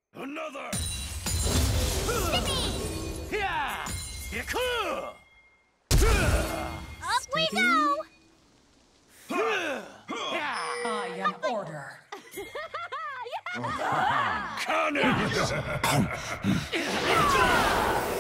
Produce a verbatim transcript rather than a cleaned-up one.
Another! Sticky! Yeah! Yaku! Up we go! I am order. Carnage!